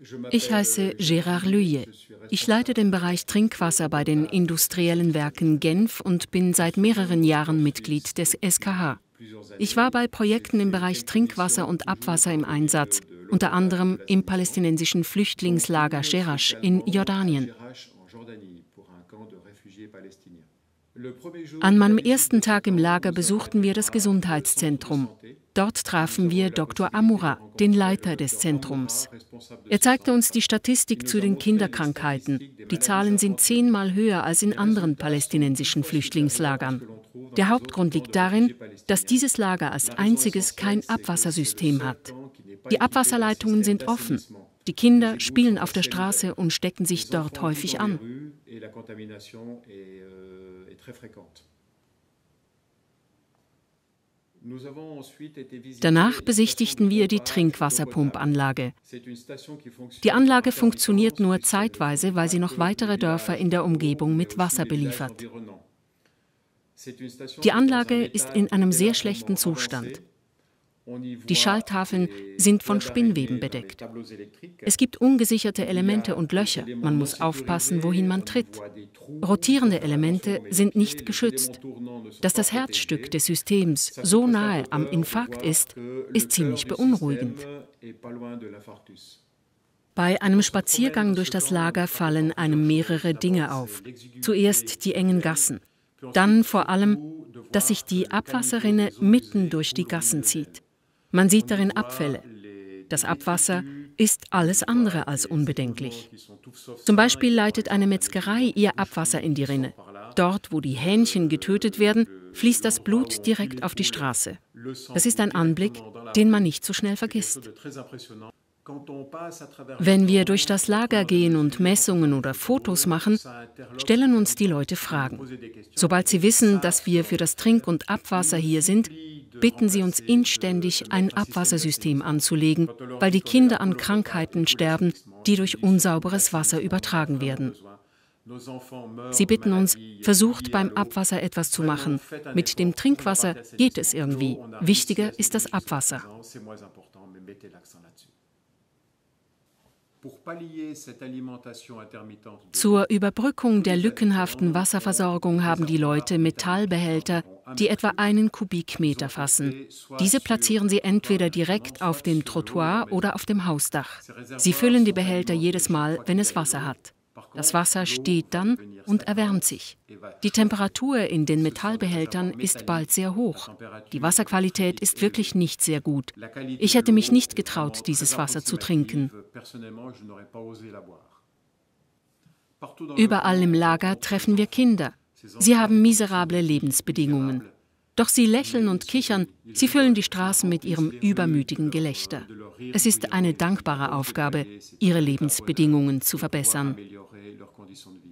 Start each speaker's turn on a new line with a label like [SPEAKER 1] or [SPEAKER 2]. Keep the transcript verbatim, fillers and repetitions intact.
[SPEAKER 1] Ich heiße Gérard Leuillet. Ich leite den Bereich Trinkwasser bei den industriellen Werken Genf und bin seit mehreren Jahren Mitglied des S K H. Ich war bei Projekten im Bereich Trinkwasser und Abwasser im Einsatz, unter anderem im palästinensischen Flüchtlingslager Jerash in Jordanien. An meinem ersten Tag im Lager besuchten wir das Gesundheitszentrum. Dort trafen wir Doktor Amoura, den Leiter des Zentrums. Er zeigte uns die Statistik zu den Kinderkrankheiten. Die Zahlen sind zehnmal höher als in anderen palästinensischen Flüchtlingslagern. Der Hauptgrund liegt darin, dass dieses Lager als einziges kein Abwassersystem hat. Die Abwasserleitungen sind offen. Die Kinder spielen auf der Straße und stecken sich dort häufig an. Danach besichtigten wir die Trinkwasserpumpanlage. Die Anlage funktioniert nur zeitweise, weil sie noch weitere Dörfer in der Umgebung mit Wasser beliefert. Die Anlage ist in einem sehr schlechten Zustand. Die Schalltafeln sind von Spinnweben bedeckt. Es gibt ungesicherte Elemente und Löcher. Man muss aufpassen, wohin man tritt. Rotierende Elemente sind nicht geschützt. Dass das Herzstück des Systems so nahe am Infarkt ist, ist ziemlich beunruhigend. Bei einem Spaziergang durch das Lager fallen einem mehrere Dinge auf. Zuerst die engen Gassen. Dann vor allem, dass sich die Abwasserrinne mitten durch die Gassen zieht. Man sieht darin Abfälle. Das Abwasser ist alles andere als unbedenklich. Zum Beispiel leitet eine Metzgerei ihr Abwasser in die Rinne. Dort, wo die Hähnchen getötet werden, fließt das Blut direkt auf die Straße. Das ist ein Anblick, den man nicht so schnell vergisst. Wenn wir durch das Lager gehen und Messungen oder Fotos machen, stellen uns die Leute Fragen. Sobald sie wissen, dass wir für das Trink- und Abwasser hier sind, bitten sie uns inständig, ein Abwassersystem anzulegen, weil die Kinder an Krankheiten sterben, die durch unsauberes Wasser übertragen werden. Sie bitten uns, versucht beim Abwasser etwas zu machen. Mit dem Trinkwasser geht es irgendwie. Wichtiger ist das Abwasser. Zur Überbrückung der lückenhaften Wasserversorgung haben die Leute Metallbehälter, die etwa einen Kubikmeter fassen. Diese platzieren sie entweder direkt auf dem Trottoir oder auf dem Hausdach. Sie füllen die Behälter jedes Mal, wenn es Wasser hat. Das Wasser steht dann und erwärmt sich. Die Temperatur in den Metallbehältern ist bald sehr hoch. Die Wasserqualität ist wirklich nicht sehr gut. Ich hätte mich nicht getraut, dieses Wasser zu trinken. Überall im Lager treffen wir Kinder. Sie haben miserable Lebensbedingungen. Doch sie lächeln und kichern, sie füllen die Straßen mit ihrem übermütigen Gelächter. Es ist eine dankbare Aufgabe, ihre Lebensbedingungen zu verbessern.